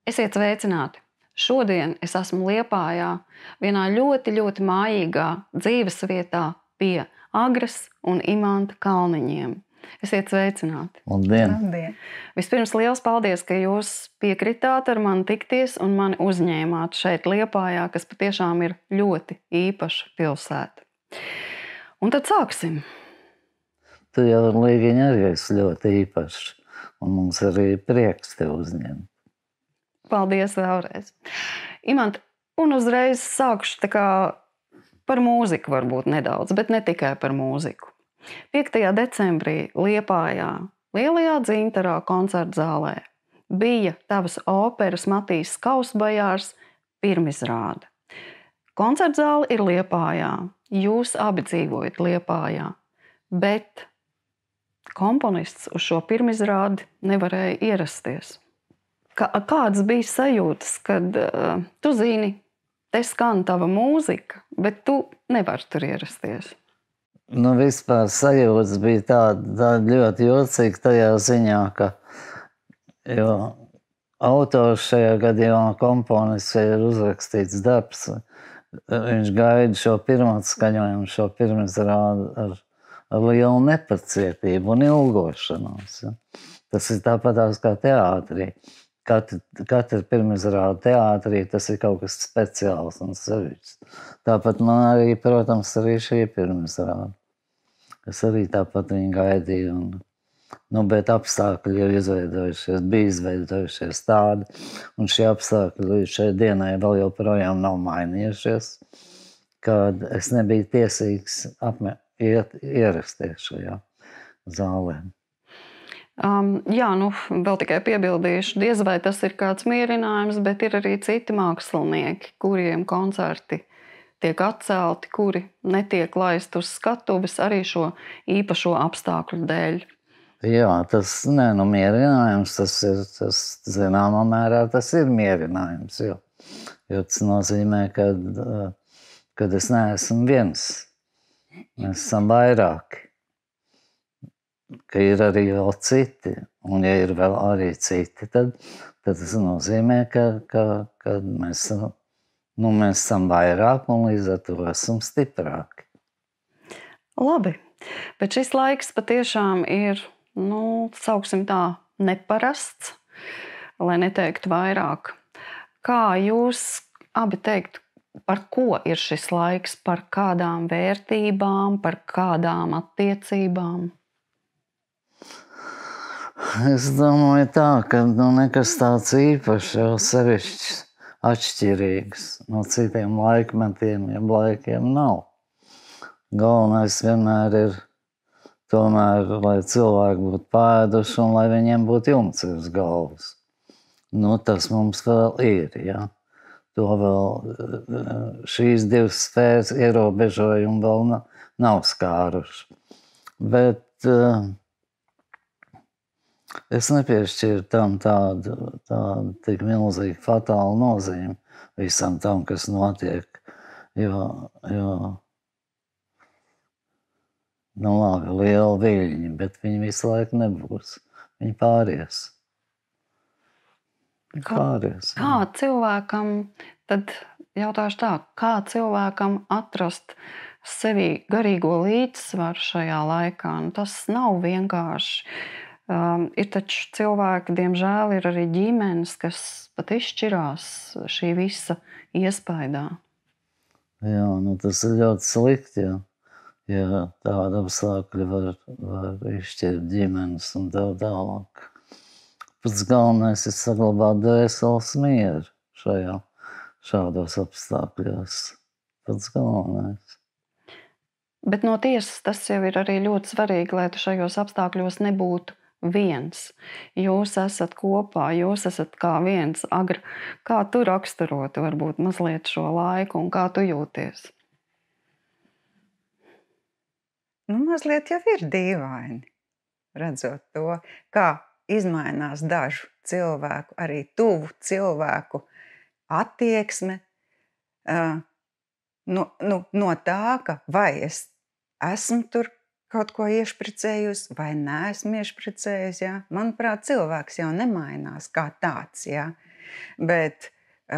Esiet sveicināti! Šodien es esmu Liepājā, vienā ļoti, ļoti mājīgā dzīvesvietā pie Agras un Imanta Kalniņiem. Esiet sveicināti! Labdien! Labdien! Vispirms liels paldies, ka jūs piekritāt ar mani tikties un mani uzņēmāt šeit Liepājā, kas patiešām ir ļoti īpaša pilsēta. Un tad sāksim! Tu jau ar Līgiņu arī esi ļoti īpašs, un mums arī prieks tev uzņemt. Paldies vēlreiz. Imant, un uzreiz sākšu tā kā par mūziku varbūt nedaudz, bet ne tikai par mūziku. 5. decembrī Liepājā, Lielajā Dzintarā koncerta zālē bija tavas operas Matīs Kausbajārs pirmizrāde. Koncerta zāle ir Liepājā, jūs abi dzīvojat Liepājā, bet komponists uz šo pirmizrādi nevarēja ierasties. Kādas bija sajūtas, kad tu zini, te skan tava mūzika, bet tu nevari tur ierasties? Vispār sajūtas bija tāda ļoti jocīga tajā ziņā, ka autors šajā gadījumā komponists ir uzrakstīts darbs. Viņš gaida šo pirmatskaņojumu, šo pirmizrādi ar lielu nepacietību un ilgošanos. Ja. Tas ir tāpatās kā teātrī. Katra pirmizrāde teātrī tas ir kaut kas speciāls un sevišķs. Tāpat man arī, protams, arī šī pirmizrāde. Es arī tāpat viņu gaidīju. Bet apstākļi jau bija izveidojušies tādi, un šie apstākļi līdz šai dienai vēl joprojām nav mainījušies, kad es nebiju tiesīgs ierasties šajā zālē. Vēl tikai piebildīšu, diez vai tas ir kāds mierinājums, bet ir arī citi mākslinieki, kuriem koncerti tiek atcelti, kuri netiek laisti uz skatuves arī šo īpašo apstākļu dēļ. Jā, tas mierinājums, tas zināmā mērā tas ir mierinājums, jo tas nozīmē, kad es neesmu viens, mēs esam vairāki. Ka ir arī vēl citi, un ja ir vēl arī citi, tad tas nozīmē, ka mēs esam vairāk un līdz ar to esam stiprāki. Labi, bet šis laiks patiešām ir, sauksim tā, neparasts, lai neteiktu vairāk. Kā jūs abi teiktu, par ko ir šis laiks, par kādām vērtībām, par kādām attiecībām? Es domāju tā, ka nekas tāds īpašs, jau sevišķi atšķirīgs no citiem laikmetiem, ja laikiem nav. Galvenais vienmēr ir tomēr, lai cilvēki būtu pēduši un lai viņiem būtu jumts uz galvas. Tas mums vēl ir, ja. To vēl šīs divas sfēras ierobežojumi vēl nav skāruši. Bet es nepiešķiru tam tādu tik milzīgu fatālu nozīmi visam tam, kas notiek, jo labi, liela viļņi, bet viņi visu laiku nebūs. Viņi pāries. Kā cilvēkam, tad jautāšu tā, kā cilvēkam atrast sevī garīgo līdzsvaru šajā laikā? Tas nav vienkārši. Ir taču cilvēki, diemžēl, ir arī ģimenes, kas pat izšķirās šī visa iespaidā. Jā, tas ir ļoti slikti, ja tāda apstākļa var izšķirt ģimenes un tā tālāk. Pats galvenais ir saglabāt dvēseles mieru šādos apstākļos. Pats galvenais. Bet no tiesas tas jau ir arī ļoti svarīgi, lai tu šajos apstākļos nebūtu viens. Jūs esat kopā, jūs esat kā viens. Agra, kā tu raksturotu varbūt mazliet šo laiku un kā tu jūties? Mazliet jau ir dīvaini, redzot to, kā izmainās dažu cilvēku, arī tuvu cilvēku attieksme no tā, ka vai es esmu tur kaut ko iešpricējusi vai neesmu iešpricējusi. Ja? Manuprāt, cilvēks jau nemainās kā tāds. Ja? Bet,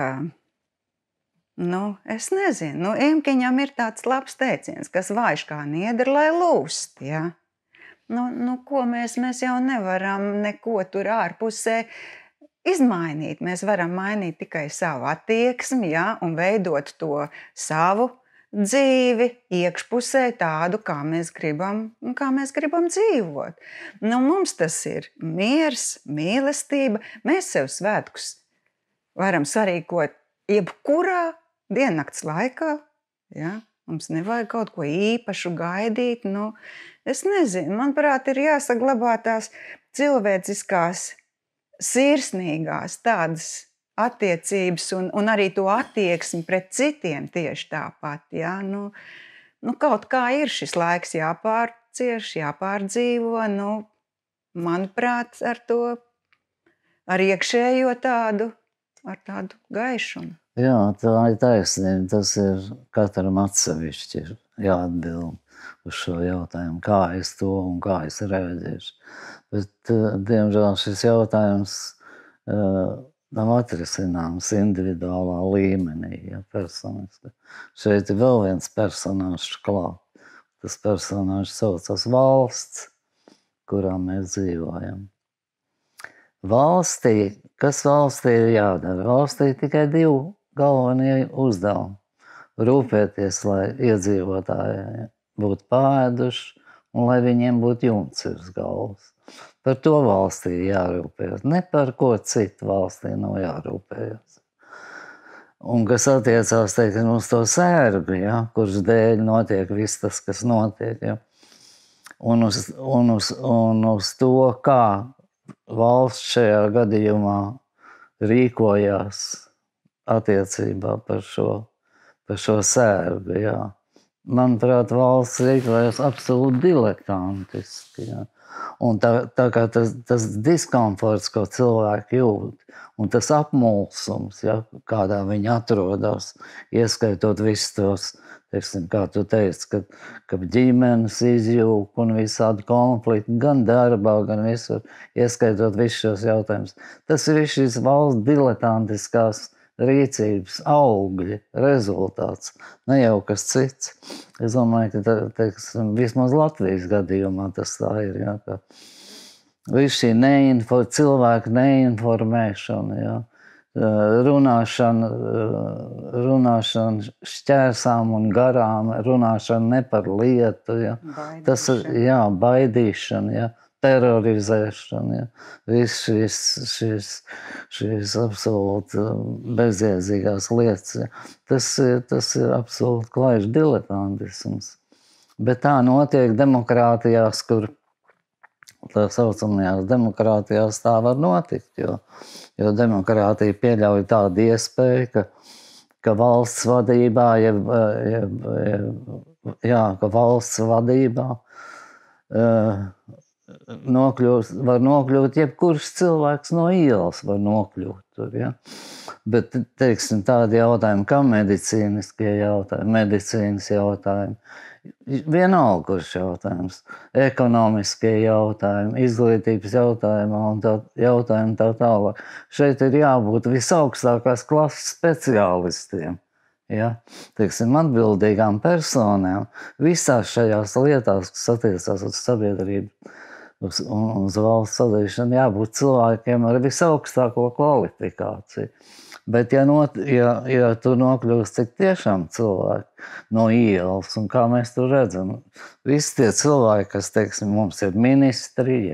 es nezinu, Imkiņam ir tāds labs teiciens, kas vājš kā niedra, lai lūst, ja? Ko mēs jau nevaram neko tur ārpusē izmainīt. Mēs varam mainīt tikai savu attieksmi, ja? Un veidot to savu dzīvi iekšpusē tādu, kā mēs gribam dzīvot. Mums tas ir miers, mīlestība. Mēs sev svētkus varam sarīkot jebkurā diennakts laikā. Ja? Mums nevajag kaut ko īpašu gaidīt. Es nezinu, manuprāt, ir jāsaglabā tās cilvēciskās, sirsnīgās tādas attiecības un arī to attieksmi pret citiem tieši tāpat. Ja? Kaut kā ir šis laiks jāpārcieš, jāpārdzīvo. Manuprāt, ar iekšējo tādu gaišumu. Jā, tā ir taisnība. Tas ir katram atsevišķi jāatbild uz šo jautājumu, kā es to un kā es reaģēšu. Bet, diemžēl, šis jautājums nav atrisināms individuālā līmenī, ja, personiski. Šeit ir vēl viens personāžs klāt. Tas personāžs saucas valsts, kurā mēs dzīvojam. Kas valstī ir jādara? Valstī tikai 2 galvenie uzdevumi. Rūpēties, lai iedzīvotāji būtu pāēduši un lai viņiem būtu jumts uz galvas. Par to valstī jārūpējas. Ne par ko citu valstī nav jārūpējas. Un kas attiecās, teiksim, uz to sērgu, ja, kurš dēļ notiek viss tas, kas notiek. Ja. Un uz to, kā valsts šajā gadījumā rīkojās attiecībā par šo sērgu. Ja. Manuprāt, valsts rīkojas absolūti diletantiski. Ja. Un tā kā tas diskomforts, ko cilvēki jūt, un tas apmulsums, ja, kādā viņi atrodas, ieskaitot visus tos, teiksim, kā tu teici, ka ģimenes izjūg un visādi konflikti, gan darbā, gan visur, ieskaitot visus šos jautājumus. Tas ir šīs valsts diletantiskās rīcības augļi, rezultāts, ne jau kas cits. Es domāju, ka teiksim, vismaz Latvijas gadījumā tas tā ir. Ja, ka viss šī cilvēku neinformēšana, ja, runāšana šķērsām un garām, runāšana ne par lietu, ja. Tas ir baidīšana, ja. Terorizēšana, ja. Viss šīs absolūti bezjēdzīgās lietas. Ja. Tas ir absolūti klaišs diletantisms. Bet tā notiek demokrātijās, kur tā saucamajās demokrātijās tā var notikt, jo demokrātija pieļauj tādu iespēju, ka valsts vadībā, ka valsts vadībā var nokļūt jebkurš cilvēks no ielas var nokļūt tur, ja. Bet, teiksim, tādi jautājumi, kā medicīnas jautājumi, vienalga, kurš jautājums, ekonomiskie jautājumi, izglītības jautājumi un tā tālāk. Šeit ir jābūt visaugstākās klases speciālistiem, ja. Teiksim, atbildīgām personām visās šajās lietās, kas attiecās uz sabiedrību, uz valsts sadalīšanu, jābūt cilvēkiem ar visaugstāko kvalifikāciju. Bet ja tu nokļūst tik tiešām cilvēki no ielas, un kā mēs tur redzam, visi tie cilvēki, kas, teiksim, mums ir ministri,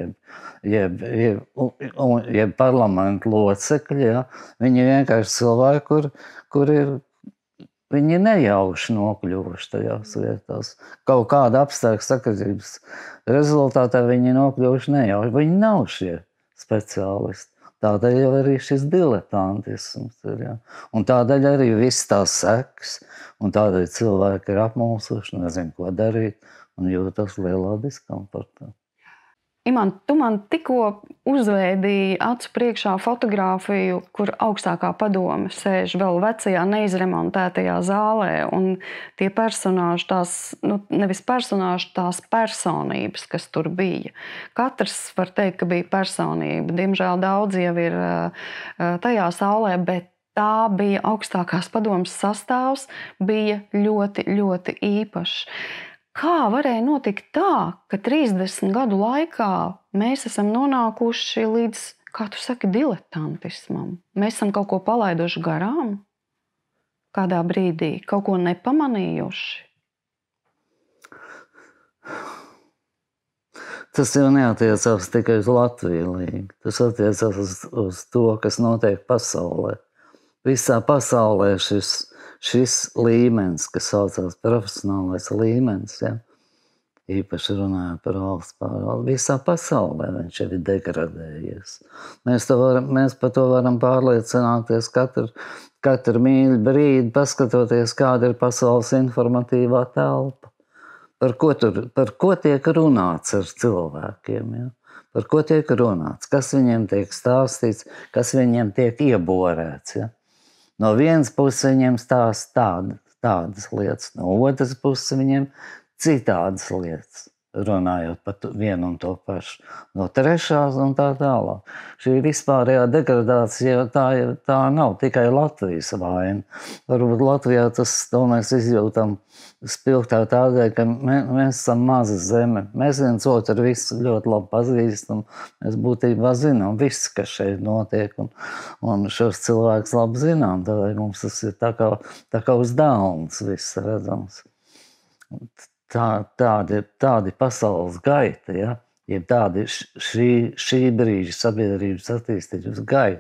jeb parlamentu locekļi, ja, viņi vienkārši cilvēki, kur ir viņi nejauši nokļuvuši tajās vietās. Kaut kāda apstākļa sakarības rezultātā viņi nokļuvuši nejauši. Viņi nav šie speciālisti. Tādēļ jau arī šis diletantisms ir. Ja. Un tādēļ arī viss tās sekas. Un tādēļ cilvēki ir apmulsuši, nezinu, ko darīt un jūtas lielā diskomfortā. Imant, tu man tikko uzveidīji acu priekšā fotogrāfiju, kur augstākā padome sēž vēl vecajā neizremontētajā zālē, un tie personāži, nevis personāži, tās personības, kas tur bija. Katrs var teikt, ka bija personība. Diemžēl daudz jau ir tajā zālē, bet tā bija augstākās padomes sastāvs, bija ļoti, ļoti īpašs. Kā varēja notikt tā, ka 30 gadu laikā mēs esam nonākuši līdz, kā tu saki, diletantismam? Mēs esam kaut ko palaiduši garām? Kādā brīdī? Kaut ko nepamanījuši? Tas jau neatiecās tikai uz Latviju līgu. Tas attiecās uz to, kas notiek pasaulē. Visā pasaulē šis līmenis, kas saucās profesionālais līmenis, ja, īpaši runājot par valsts pārvaldi, visā pasaulē viņš jau ir degradējies. Mēs par to varam pārliecināties katru mīļu brīdi, paskatoties, kāda ir pasaules informatīvā telpa. Par ko tiek runāts ar cilvēkiem, ja? Par ko tiek runāts, kas viņiem tiek stāstīts, kas viņiem tiek ieborēts, ja? No vienas puses viņiem stāsta tādas lietas, no otras puses viņiem citādas lietas, runājot par vienu un to pašu. No trešās un tā tālāk. Šī vispārējā degradācija tā nav tikai Latvijas vaina. Varbūt Latvijā to mēs izjūtam spilgtāk tādēļ, ka mēs esam maza zeme. Mēs viens otru visu ļoti labi pazīstam. Mēs būtībā zinām visu, kas šeit notiek, un šos cilvēkus labi zinām. Tādēļ mums tas ir tā kā uz dēlnes viss redzams. Tādi pasaules gaita, ja? Jeb tādi šī brīža sabiedrības attīstības gaita.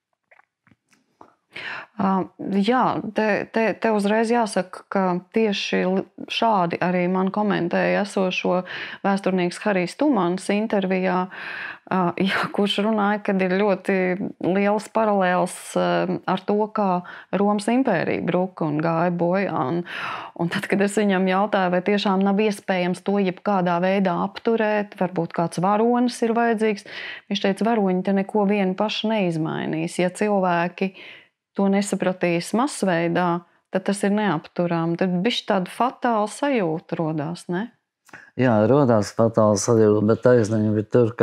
Jā, te uzreiz jāsaka, ka tieši šādi arī man komentēja esošo vēsturnieks Harijs Tumans intervijā, kurš runāja, ka ir ļoti liels paralēls ar to, kā Romas impērija bruka un gāja bojā. Un tad, kad es viņam jautāju, vai tiešām nav iespējams to jebkādā veidā apturēt, varbūt kāds varonis ir vajadzīgs, viņš teica, varoņi te neko vieni paši neizmainīs. Ja cilvēki to nesapratīs masveidā, tad tas ir neapturām. Tad bišķi tāda fatāla sajūta rodās, ne? Jā, rodās fatāla sajūta, bet taisnība ir tur,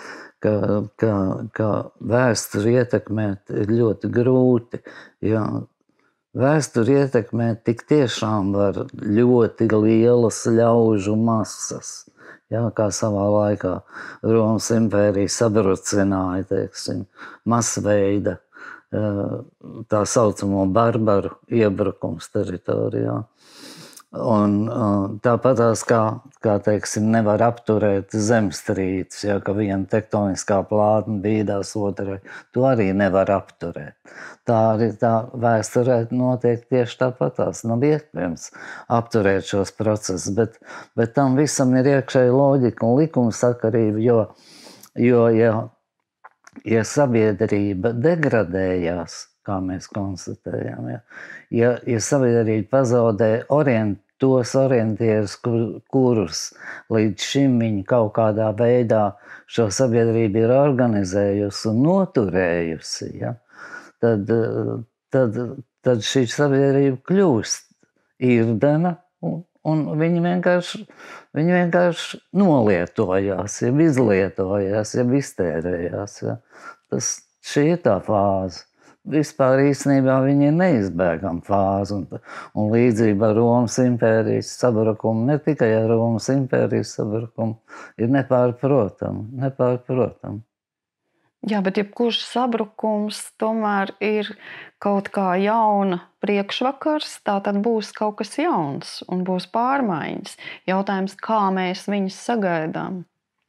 ka vēsturi ietekmēt ir ļoti grūti. Jā. Vēsturi ietekmēt tik tiešām var ļoti lielas ļaužu masas. Jā, kā savā laikā Romas impērija sabrucināja, teiksim, masveida tā saucamo barbaru iebrukums teritorijā. Un tāpatās kā teiksim, nevar apturēt zemestrīces, ja, ka viena tektoniskā plātne bīdās otrai, to arī nevar apturēt. Tā arī tā vēsturē notiek tieši tāpatās. Nav iespējams apturēt šos procesus, bet tam visam ir iekšēja loģika un likumsakarība, jo ja sabiedrība degradējās, kā mēs konstatējam, ja sabiedrība pazaudē tos orientierus, kurus līdz šim viņi kaut kādā veidā šo sabiedrību ir organizējusi un noturējusi, ja, tad šī sabiedrība kļūst irdena un viņi vienkārši nolietojās, ja izlietojās, ja iztērējās. Ja. Šī ir tā fāze. Vispār īstenībā viņi ir neizbēgama fāze, un līdzība ar Romas impērijas sabrukumu, ne tikai ar Romas impērijas sabrukumu, ir nepārprotama. Jā, bet jebkurš sabrukums tomēr ir kaut kā jauna priekšvakars, tā tad būs kaut kas jauns un būs pārmaiņas. Jautājums, kā mēs viņus sagaidām?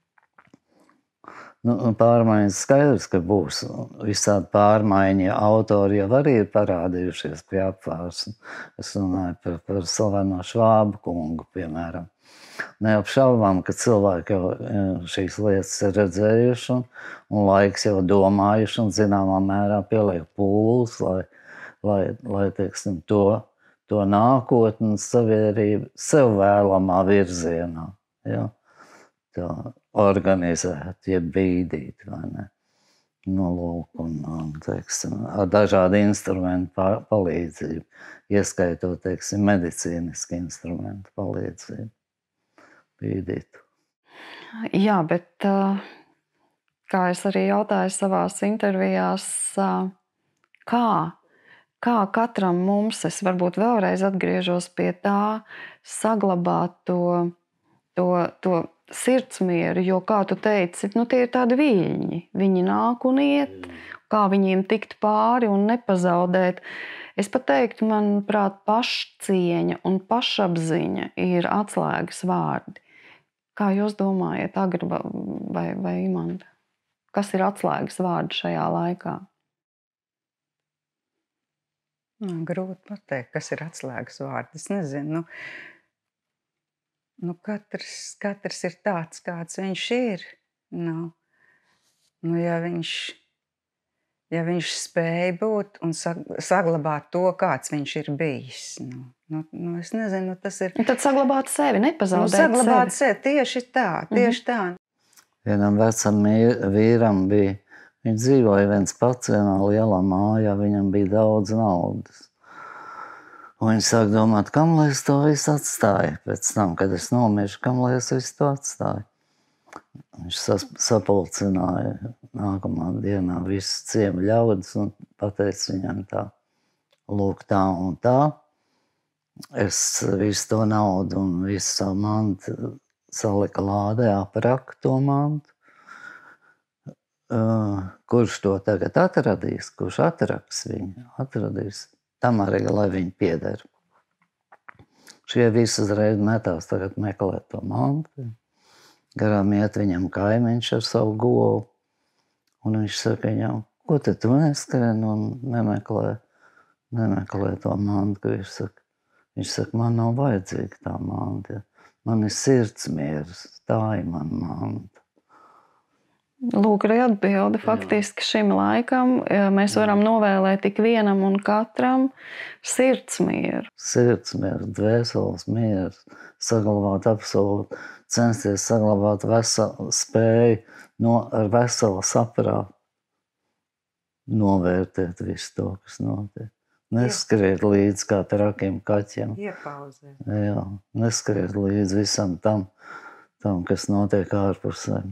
Pārmaiņas skaidrs, ka būs visādi pārmaiņi. Autori jau arī ir parādījušies pie Apvārsnes. Es runāju par slaveno Švābu kungu, piemēram. Neapšaubām, ka cilvēki jau šīs lietas ir redzējuši un laiks jau domājuši un zināmā mērā pieliek pūles, lai teiksim, to nākotnes sabiedrību sev vēlamā virzienā. Ja? organizēt, jeb bīdīt, vai ne? Nu, lūk, un teiksim, ar dažādu instrumentu palīdzību, ieskaitot, teiksim, medicīniski instrumentu palīdzību bīdīt. Jā, bet kā es arī jautāju savās intervijās, kā katram mums, es varbūt vēlreiz atgriežos pie tā, saglabāt to sirdsmieru, jo, kā tu teici, nu, tie ir tādi viļņi. Viņi nāk un iet, kā viņiem tikt pāri un nepazaudēt. Es pat teiktu, manuprāt, pašcieņa un pašapziņa ir atslēgas vārdi. Kā jūs domājat, Agri vai Imanta? Kas ir atslēgas vārdi šajā laikā? Grūti pateikt, kas ir atslēgas vārdi. Es nezinu. Nu, katrs ir tāds, kāds viņš ir. Ja viņš spēja būt un saglabāt to, kāds viņš ir bijis. Es nezinu, tas ir... Un tad saglabāt sevi, nepazaudēt saglabāt sevi. Tieši tā. Vienam vecam vīram bija, viņš dzīvoja viens pats vienā lielā mājā, viņam bija daudz naudas. Un viņš sāk domāt, kam lai es to visu atstāju? Pēc tam, kad es nomiršu, kam lai es visu to atstāju? Viņš sapulcināja nākamā dienā visu ciemu ļaudis un pateica viņam tā, lūk, tā un tā. Es visu to naudu un visu savu mantu salika lādē, apraku to mantu. Kurš to tagad atradīs, kurš atraks viņu, atradīs. Tam arī, lai viņi pieder. Šie visi uzreiz metās tagad meklēt to mantu. Garām iet viņam kaimiņš ar savu govu. Un viņš saka viņam, ko te tu neskrien un nemeklē to mantu. Viņš saka, man nav vajadzīga tā manta. Man ir sirdsmieres, tā ir man manta. Lūk, arī atbilde faktiski šim laikam. Mēs varam novēlēt ik vienam un katram sirdsmieru. Sirdsmieru, dvēseles mieru, saglabāt absolūti, censties saglabāt veselu spēju ar veselu saprātu, novērtēt visu to, kas notiek. Neskriet līdz kā trakiem kaķiem. Iepauzēt. Jā, neskriet līdz visam tam, kas notiek ārpusē.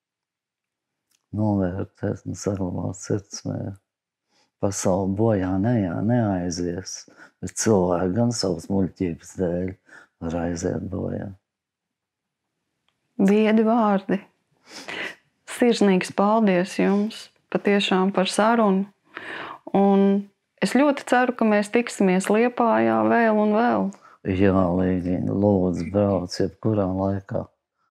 Novērtēt un saglabāt sirdsmieru. Pasaule bojā neaizies, bet cilvēki gan savas muļķības dēļ var aiziet bojā. Viedi vārdi. Sirsnīgs paldies jums patiešām par sarunu. Un es ļoti ceru, ka mēs tiksimies Liepājā vēl un vēl. Jā, Līgiņa, lūdzu, brauc jebkurā laikā.